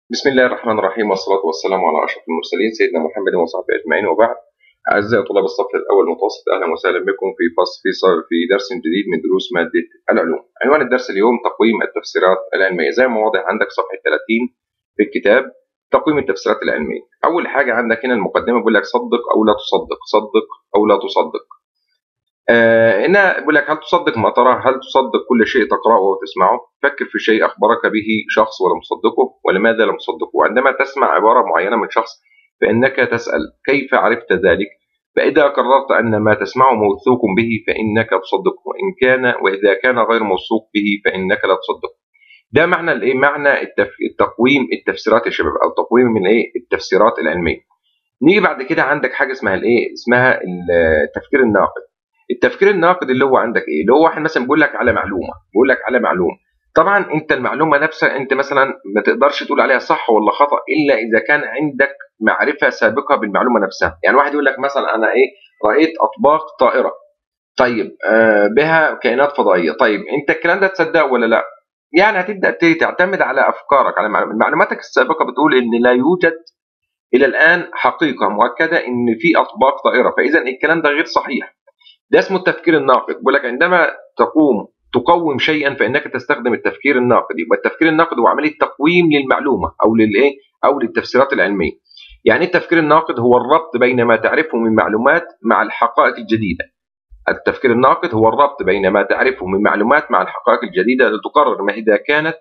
بسم الله الرحمن الرحيم والصلاة والسلام على أشرف المرسلين سيدنا محمد وصحبه أجمعين وبعد. أعزائي طلاب الصف الأول المتوسط، أهلا وسهلا بكم في درس جديد من دروس مادة العلوم. عنوان الدرس اليوم تقويم التفسيرات العلمية، زي ما واضح عندك صفحة 30 في الكتاب. تقويم التفسيرات العلمية، أول حاجة عندك هنا المقدمة بيقول لك صدق أو لا تصدق، صدق أو لا تصدق. هنا بيقول لك هل تصدق ما ترى؟ هل تصدق كل شيء تقرأه وتسمعه؟ فكر في شيء أخبرك به شخص ولم تصدقه، ولماذا لم تصدقه؟ وعندما تسمع عبارة معينة من شخص فإنك تسأل كيف عرفت ذلك؟ فإذا قررت أن ما تسمعه موثوق به فإنك تصدقه، وإذا كان غير موثوق به فإنك لا تصدقه. ده معنى الإيه؟ معنى التقويم التفسيرات يا شباب، أو تقويم من إيه؟ التفسيرات العلمية. نيجي بعد كده عندك حاجة اسمها الإيه؟ اسمها التفكير الناقد. التفكير الناقد اللي هو عندك ايه؟ اللي هو واحد مثلا بيقول لك على معلومه، طبعا انت المعلومه نفسها انت مثلا ما تقدرش تقول عليها صح ولا خطا الا اذا كان عندك معرفه سابقه بالمعلومه نفسها. يعني واحد يقول لك مثلا انا ايه، رايت اطباق طائره، طيب بها كائنات فضائيه، طيب انت الكلام ده تصدقه ولا لا؟ يعني هتبدا تعتمد على افكارك، على معلوماتك السابقه بتقول ان لا يوجد الى الان حقيقه مؤكده ان في اطباق طائره، فاذا الكلام ده غير صحيح. ده اسمه التفكير الناقد. بيقول لك عندما تقوم شيئا فانك تستخدم التفكير الناقد. يبقى التفكير الناقد هو عمليه تقويم للمعلومه او للايه، او للتفسيرات العلميه. يعني التفكير الناقد هو الربط بين ما تعرفه من معلومات مع الحقائق الجديده. التفكير الناقد هو الربط بين ما تعرفه من معلومات مع الحقائق الجديده لتقرر ما اذا كانت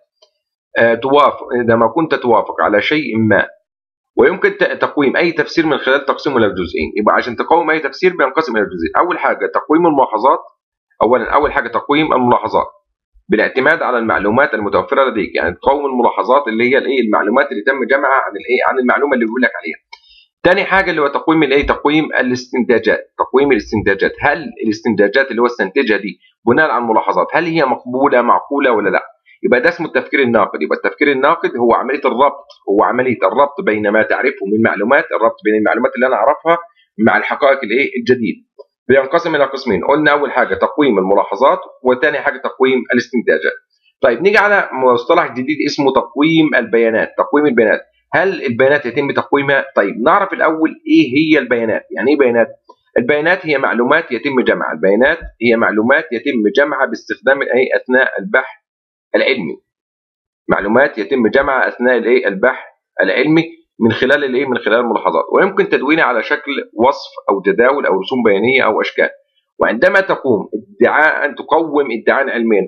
اذا ما كنت توافق على شيء ما. ويمكن تقويم اي تفسير من خلال تقسيمه الى جزئين. يبقى عشان تقوم اي تفسير بينقسم الى جزئين. اول حاجه تقويم الملاحظات. اول حاجه تقويم الملاحظات بالاعتماد على المعلومات المتوفره لديك. يعني تقوم الملاحظات اللي هي الايه، المعلومات اللي تم جمعها عن الايه، عن المعلومه اللي بيقول لك عليها. تاني حاجه اللي هو تقويم الايه، تقويم الاستنتاجات. تقويم الاستنتاجات، هل الاستنتاجات اللي هو استنتجها دي بناء على الملاحظات هل هي مقبوله معقوله ولا لا؟ يبقى ده اسمه التفكير الناقد. يبقى التفكير الناقد هو عمليه الربط، بين ما تعرفه من معلومات، الربط بين المعلومات اللي انا اعرفها مع الحقائق الايه الجديده. بينقسم الى قسمين، قلنا اول حاجه تقويم الملاحظات، وثاني حاجه تقويم الاستنتاجات. طيب نيجي على مصطلح جديد اسمه تقويم البيانات. تقويم البيانات، هل البيانات يتم تقويمها؟ طيب نعرف الاول ايه هي البيانات. يعني ايه بيانات؟ البيانات هي معلومات يتم جمعها. البيانات هي معلومات يتم جمعها باستخدام الايه، اثناء البحث العلمي. معلومات يتم جمعها اثناء الايه، البحث العلمي من خلال الايه، من خلال الملاحظات، ويمكن تدوينها على شكل وصف او جداول او رسوم بيانيه او اشكال. وعندما تقوم تقوم ادعاء علميا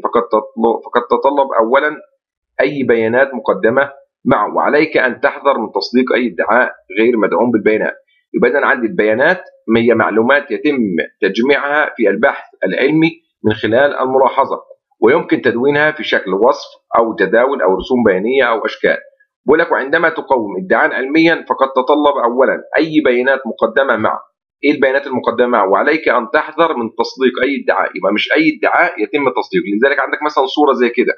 فقد تتطلب اولا اي بيانات مقدمه معه، وعليك ان تحذر من تصديق اي ادعاء غير مدعوم بالبيانات. يبقى اذا عندي البيانات هي معلومات يتم تجميعها في البحث العلمي من خلال الملاحظه، ويمكن تدوينها في شكل وصف او جداول او رسوم بيانيه او اشكال. بقول لك وعندما تقوم ادعاء علميا فقد تتطلب اولا اي بيانات مقدمه معه. ايه البيانات المقدمه معه؟ وعليك ان تحذر من تصديق اي ادعاء. يبقى مش اي ادعاء يتم تصديقه. لذلك عندك مثلا صوره زي كده،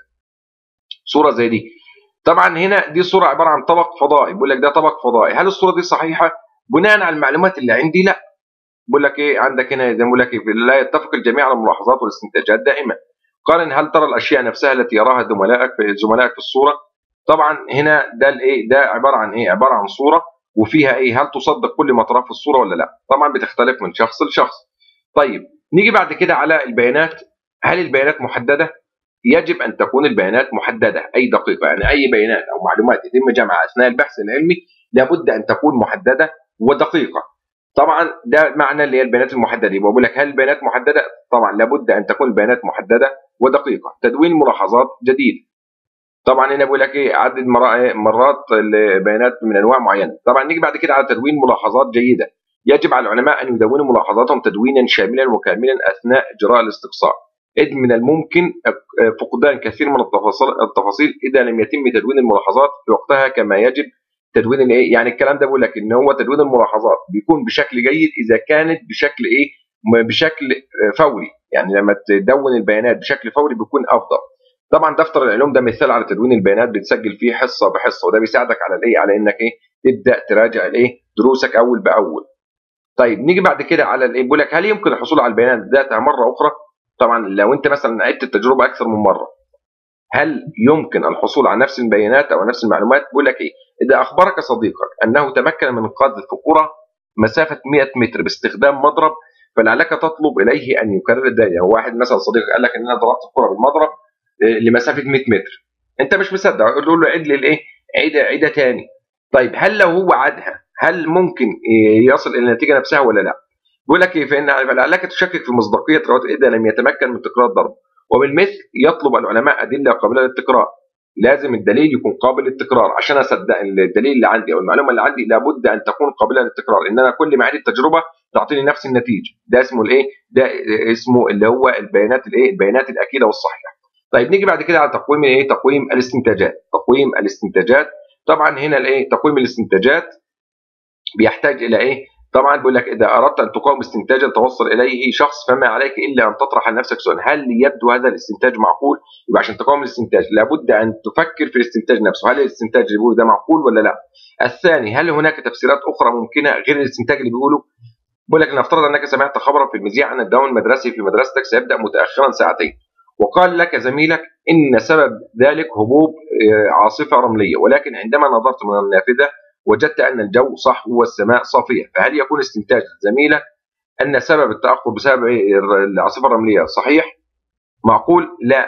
صوره زي دي. طبعا هنا دي صوره عباره عن طبق فضائي، بيقول لك ده طبق فضائي، هل الصوره دي صحيحه؟ بناء على المعلومات اللي عندي لا. بيقول لك ايه عندك هنا، زي ما بقول لك لا يتفق الجميع على الملاحظات والاستنتاجات دائما. قارن هل ترى الاشياء نفسها التي يراها زملائك في الصوره. طبعا هنا ده الايه، ده عباره عن ايه، عباره عن صوره وفيها ايه، هل تصدق كل ما تراه في الصوره ولا لا؟ طبعا بتختلف من شخص لشخص. طيب نيجي بعد كده على البيانات. هل البيانات محدده؟ يجب ان تكون البيانات محدده اي دقيقه. يعني اي بيانات او معلومات يتم جمعها اثناء البحث العلمي لابد ان تكون محدده ودقيقه. طبعا ده معنى اللي هي البيانات المحدده. يبقى بقول لك هل البيانات محدده؟ طبعا لابد ان تكون البيانات محدده ودقيقه. تدوين ملاحظات جديده. طبعا هنا بيقول لك ايه، عدد مرات البيانات من انواع معينه. طبعا نيجي بعد كده على تدوين ملاحظات جيده. يجب على العلماء ان يدونوا ملاحظاتهم تدوينا شاملا وكاملا اثناء اجراء الاستقصاء، اذ من الممكن فقدان كثير من التفاصيل اذا لم يتم تدوين الملاحظات في وقتها كما يجب تدوين الايه. يعني الكلام ده بيقول لك ان هو تدوين الملاحظات بيكون بشكل جيد اذا كانت بشكل ايه، بشكل فوري. يعني لما تدون البيانات بشكل فوري بيكون افضل. طبعا دفتر العلوم ده مثال على تدوين البيانات، بتسجل فيه حصه بحصه، وده بيساعدك على الايه، على انك ايه، تبدا تراجع الايه، دروسك اول باول. طيب نيجي بعد كده على الايه، بيقول لك هل يمكن الحصول على البيانات ذاتها مره اخرى؟ طبعا لو انت مثلا عدت التجربه اكثر من مره هل يمكن الحصول على نفس البيانات او نفس المعلومات؟ بيقول لك ايه؟ اذا اخبرك صديقك انه تمكن من قذف كره مسافه 100 متر باستخدام مضرب، فلعلك تطلب اليه ان يكرر ذلك. يعني واحد مثلا صديقك قال لك ان انا ضربت الكره بالمضرب لمسافه 100 متر، انت مش مصدق، قول له عد لي الايه؟ عيده تاني. طيب هل لو هو عادها هل ممكن يصل الى النتيجه نفسها ولا لا؟ بيقول لك ايه؟ فان لعلك تشكك في مصداقيه روايه اذا لم يتمكن من تكرار الضرب، وبالمثل يطلب العلماء ادله قابله للتكرار. لازم الدليل يكون قابل للتكرار عشان اصدق الدليل اللي عندي او المعلومه اللي عندي، لابد ان تكون قابله للتكرار، ان انا كل ما اعيد التجربه تعطيني نفس النتيجه. ده اسمه الايه؟ ده اسمه اللي هو البيانات الايه؟ البيانات الاكيده والصحيحه. طيب نيجي بعد كده على تقويم الايه؟ تقويم الاستنتاجات. تقويم الاستنتاجات، طبعا هنا الايه؟ تقويم الاستنتاجات بيحتاج الى ايه؟ طبعا بيقول لك اذا اردت ان تقاوم استنتاجا توصل اليه شخص فما عليك الا ان تطرح لنفسك سؤال: هل يبدو هذا الاستنتاج معقول؟ يبقى عشان تقاوم الاستنتاج لابد ان تفكر في الاستنتاج نفسه، هل الاستنتاج اللي بيقوله ده معقول ولا لا؟ الثاني، هل هناك تفسيرات اخرى ممكنه غير الاستنتاج اللي بيقوله؟ بيقول لك نفترض انك سمعت خبرا في المذياع ان الدوام المدرسي في مدرستك سيبدا متاخرا ساعتين، وقال لك زميلك ان سبب ذلك هبوب عاصفه رمليه، ولكن عندما نظرت من النافذه وجدت ان الجو صحو والسماء صافيه، فهل يكون استنتاج زميلك ان سبب التاخر بسبب العاصفه الرمليه صحيح؟ معقول؟ لا.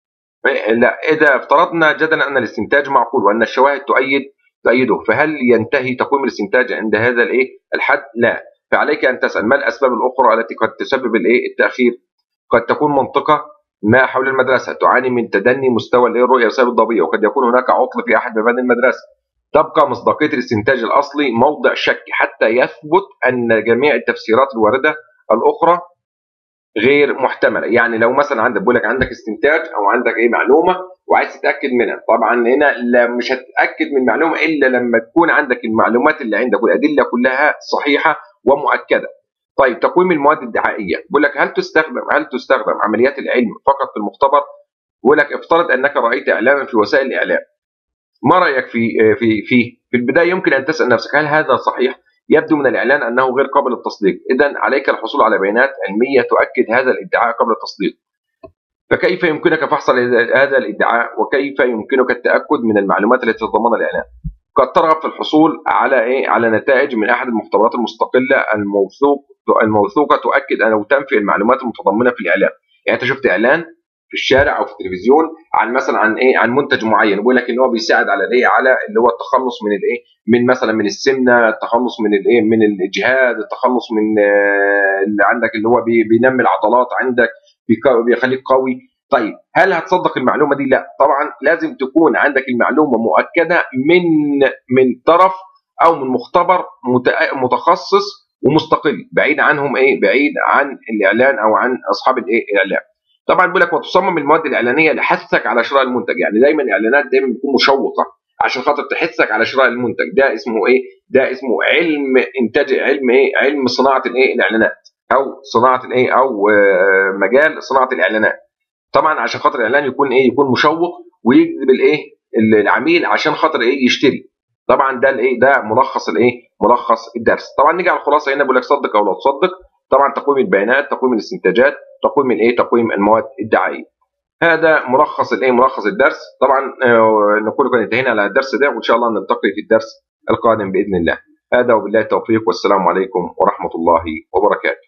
لا، اذا افترضنا جدلا ان الاستنتاج معقول وان الشواهد تؤيده، فهل ينتهي تقويم الاستنتاج عند هذا الايه؟ الحد؟ لا. فعليك ان تسال ما الاسباب الاخرى التي قد تسبب الايه؟ التاخير. قد تكون منطقه ما حول المدرسه تعاني من تدني مستوى الرؤيه بسبب الضبابيه، وقد يكون هناك عطل في احد مباني المدرسه. تبقى مصداقيه الاستنتاج الاصلي موضع شك حتى يثبت ان جميع التفسيرات الوارده الاخرى غير محتمله. يعني لو مثلا عندك، بقول لك عندك استنتاج او عندك ايه؟ معلومه وعايز تتاكد منها، طبعا هنا لا، مش هتتاكد من المعلومه الا لما تكون عندك المعلومات اللي عندك والادله كلها صحيحه ومؤكده. طيب تقويم المواد الدعائيه، بيقول لك هل تستخدم عمليات العلم فقط في المختبر؟ بيقول لك افترض انك رايت اعلاما في وسائل الاعلام، ما رايك في البدايه يمكن ان تسال نفسك هل هذا صحيح؟ يبدو من الاعلان انه غير قابل للتصديق، اذا عليك الحصول على بيانات علميه تؤكد هذا الادعاء قبل التصديق. فكيف يمكنك فحص هذا الادعاء؟ وكيف يمكنك التاكد من المعلومات التي تتضمنها الاعلان؟ قد ترغب في الحصول على ايه؟ على نتائج من احد المختبرات المستقله الموثوقه تؤكد او تنفي المعلومات المتضمنه في الاعلان. يعني انت شفت اعلان في الشارع او في التلفزيون عن مثلا عن ايه؟ عن منتج معين، يقول لك ان هو بيساعد على الايه؟ على اللي هو التخلص من الايه؟ من مثلا من السمنه، التخلص من الايه؟ من الاجهاد، التخلص من اللي عندك اللي هو بينمي العضلات عندك، بيخليك قوي. طيب هل هتصدق المعلومه دي؟ لا طبعا، لازم تكون عندك المعلومه مؤكده من طرف او من مختبر متخصص ومستقل، بعيد عنهم ايه؟ بعيد عن الاعلان او عن اصحاب الايه؟ الاعلان. طبعا بيقول لك وتصمم المواد الاعلانيه لحثك على شراء المنتج، يعني دايما الاعلانات دايما بتكون مشوقه عشان خاطر تحثك على شراء المنتج. ده اسمه ايه؟ ده اسمه علم انتاج، علم ايه؟ علم صناعه الايه؟ الاعلانات، او صناعه الايه؟ او مجال صناعه الاعلانات. طبعا عشان خاطر الاعلان يكون ايه؟ يكون مشوق ويجذب الايه؟ العميل عشان خاطر ايه؟ يشتري. طبعا ده الايه؟ ده ملخص الايه؟ ملخص الدرس. طبعا نيجي على الخلاصه هنا، بيقول لك صدق او لا تصدق. طبعا تقويم البيانات، تقويم الاستنتاجات، تقويم الايه؟ تقويم المواد الدعائيه. هذا ملخص الايه؟ ملخص الدرس. طبعا نكون قد انتهينا على الدرس ده، وان شاء الله نلتقي في الدرس القادم باذن الله. هذا وبالله التوفيق، والسلام عليكم ورحمه الله وبركاته.